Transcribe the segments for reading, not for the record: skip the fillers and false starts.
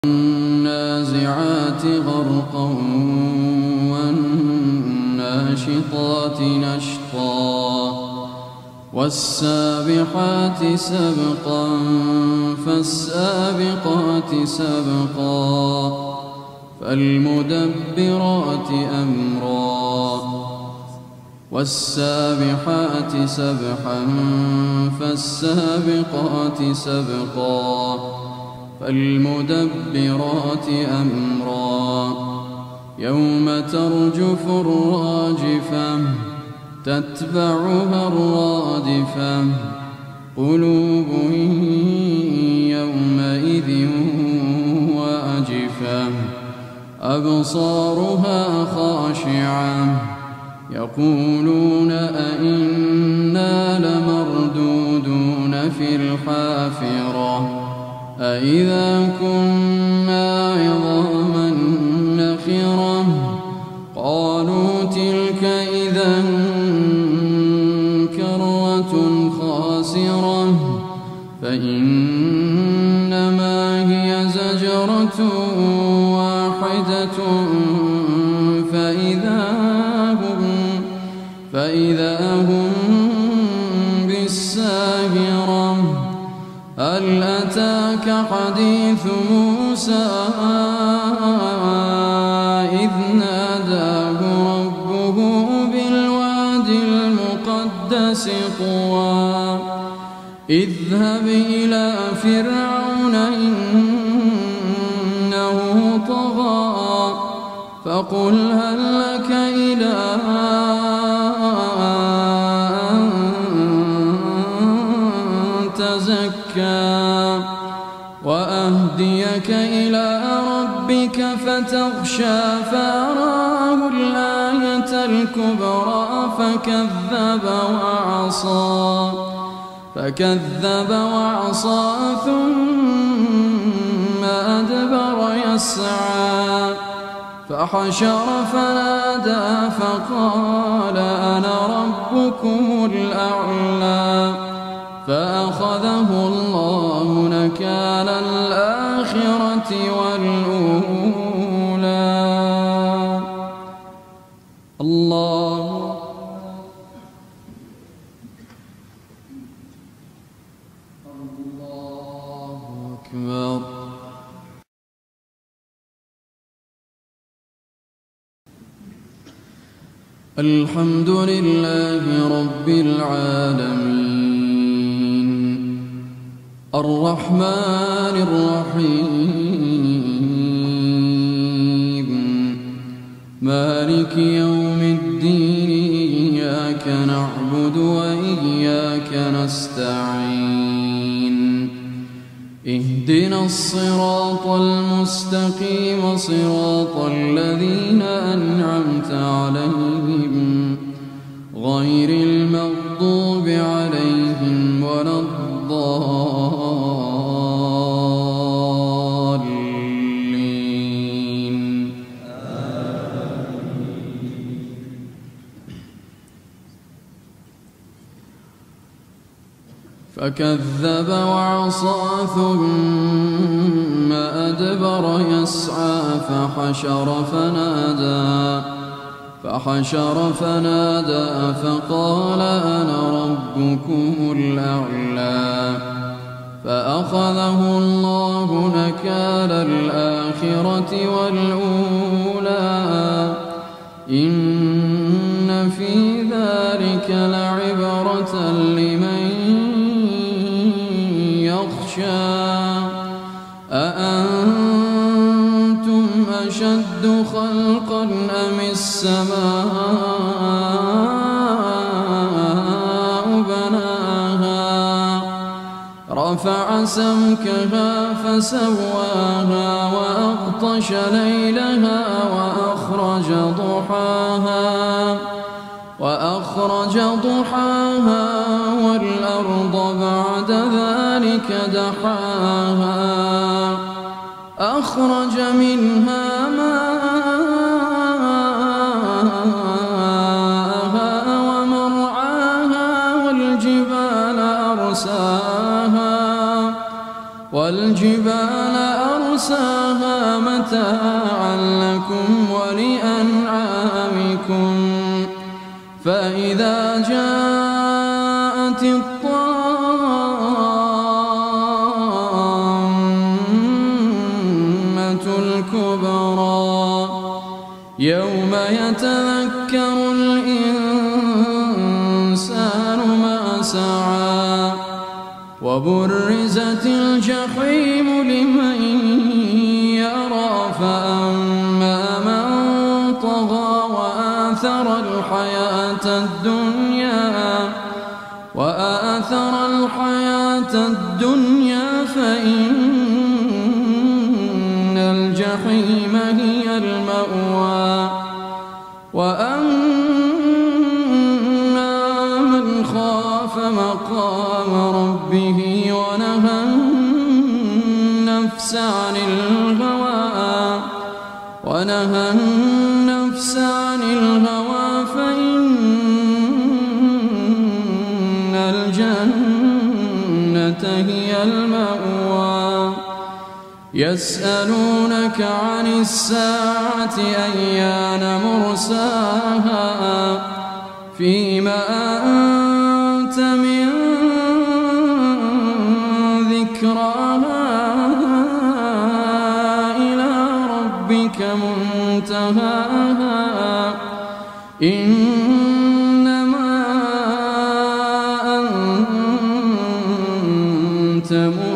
والنازعات غرقا والناشطات نشطا والسابحات سبقا فالسابقات سبقا فالمدبرات أمرا والسابحات سبحا فالسابقات سبقا فالمدبرات أمرا يوم ترجف الراجفة تتبعها الرادفة قلوب يومئذ واجفة أبصارها خاشعة يقولون أئنا لمردودون في الحافرة أئذا كنا عظاما نخرة قالوا تلك إذا كرة خاسرة فإنما هي زجرة واحدة فإذا هم بالساهرة هل أتاك حديث موسى إذ ناداه ربه بالواد المقدس طوى اذهب إلى فرعون إنه طغى فقل هل لك إلى أن تزكى وأهديك إلى ربك فتخشى فأراه الآية الكبرى فكذب وعصى ثم أدبر يسعى فحشر فنادى فقال أنا ربكم الأعلى فأخذه الله نكال الآخرة والأولى. الله أكبر. الحمد لله رب العالمين الرحمن الرحيم مالك يوم الدين إياك نعبد وإياك نستعين اهدنا الصراط المستقيم صراط الذين أنعمت عليهم غير المغضوب عليهم ولا الضالين. فكذب وعصى ثم أدبر يسعى فحشر فنادى فقال أنا ربكم الأعلى فأخذه الله نكال الآخرة والأولى إن في ذلك لعبرة لمن أأنتم أشد خلقا أم السماء بناها رفع سمكها فسواها وأغطش ليلها وأخرج ضحاها والأرض بعد ذلك دحاها أخرج منها ماءها ومرعاها والجبال أرساها يصلونها متاعا لكم ولأنعامكم فإذا جاءت الطامة الكبرى يوم يتذكر الإنسان ما سعى وبرزت الجحيم لمن يرى فأما من طغى وآثر الحياة الدنيا فإن الجحيم هي المأوى وأما من خاف مقام ربه ونهى النفس عن الهوى فإن الجنة هي المأوى يسألونك عن الساعة أيان مرساها فيما أنت من ذكراها إلى ربك منتهاها إنما أنت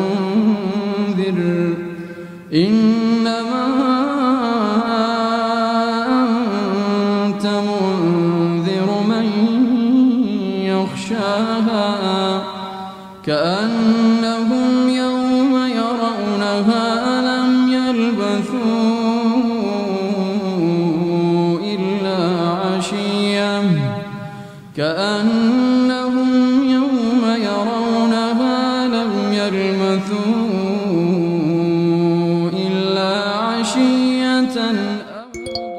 منذر من يخشاها كأنهم يوم يرونها لم يلبثوا إلا عشية أو